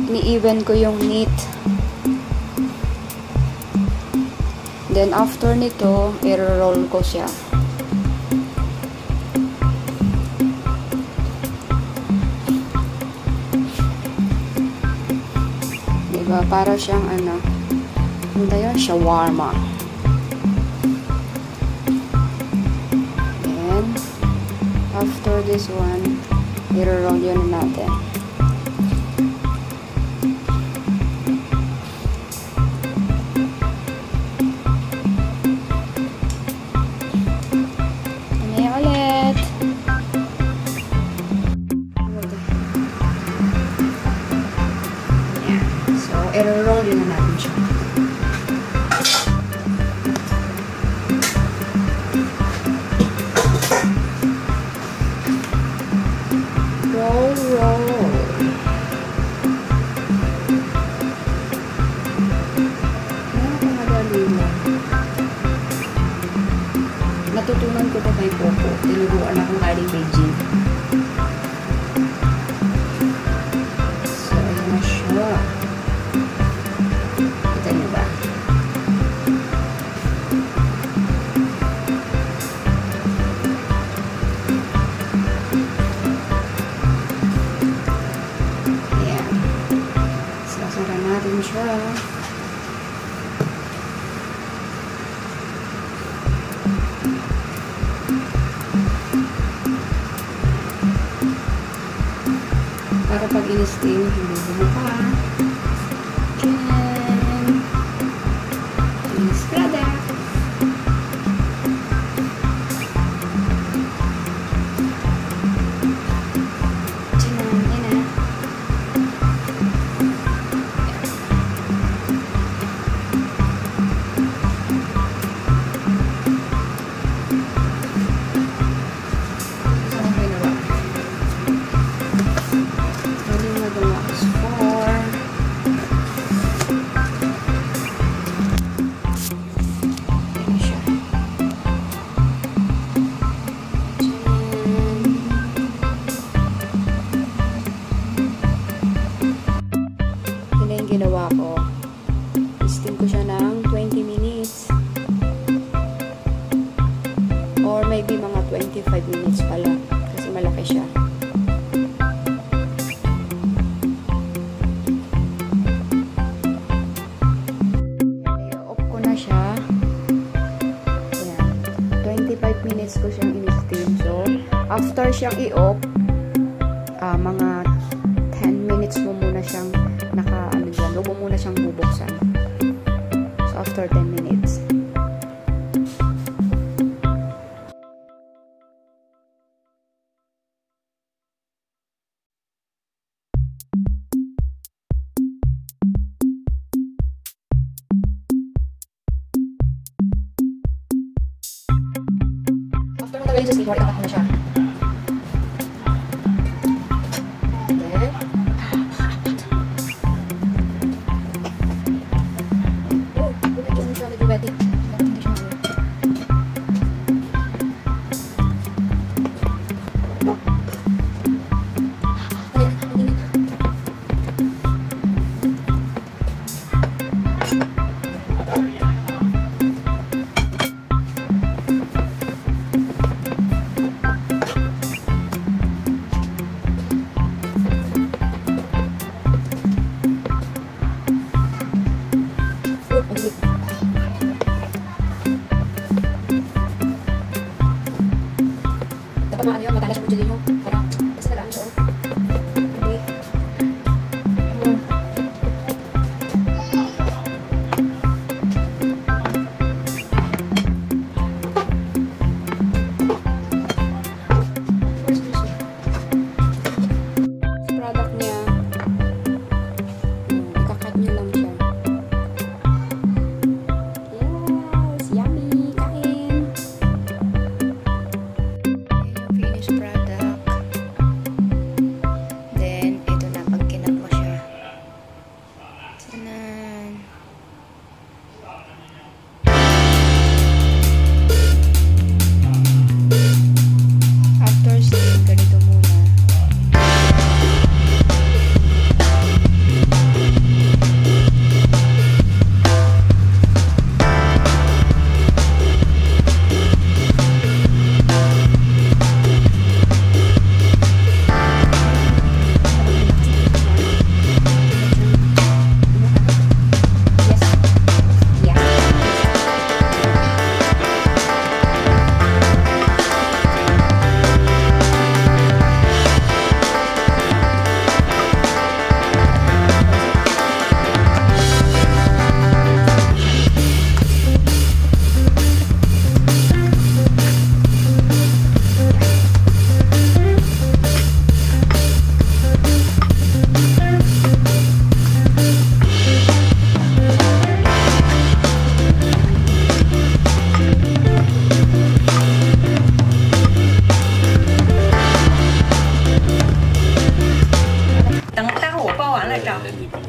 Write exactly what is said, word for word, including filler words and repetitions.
ni-even ko yung knit. Then, after nito, i-roll ko siya. Diba? Para siyang, ano, ano tayo? Shawarma. Then, after this one, i-roll yun natin. I-roll din na natin siya. Roll, roll. Napakamadali mo. Natutunan ko pa kay Popo. Tinuruan akong galing Beijing. So, ayan na siya. Natin siya. Para pag in-steam, hindi bumuka. Yan. Finished product. Ginawa ko, steam ko siya ng twenty minutes or maybe mga twenty-five minutes pala kasi malaki siya. I-off ko na siya. Ayan. twenty-five minutes ko siyang in-steam. So, after siyang i-off, uh, mga ten minutes mo muna siyang naka ano dyan, huwag mo muna siyang bubuksan. So, after ten minutes. After mo tagalin sa steamer, itakak mo na siya. Talaga. Hindi pa